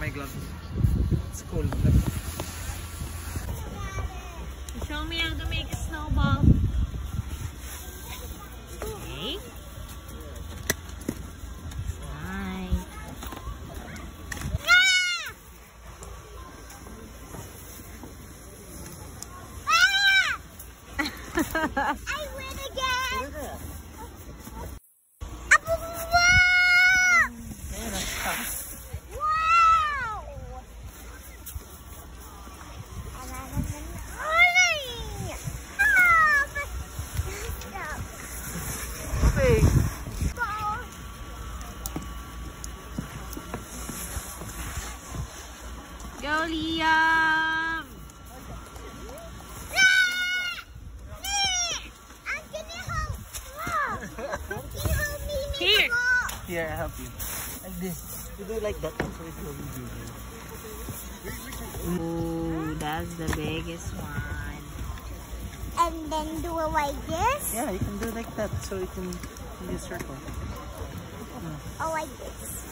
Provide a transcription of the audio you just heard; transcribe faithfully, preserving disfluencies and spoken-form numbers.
my gloves. It's cool. Show me how to make a snowball. Okay. Nice. I win again! Wow! Okay. Go, Liam! Here. Here, I help you. Like this. You do like that. So it will be bigger. Ooh, that's the biggest one. And then do it like this? Yeah, you can do like that. So it can be a circle. Or like this.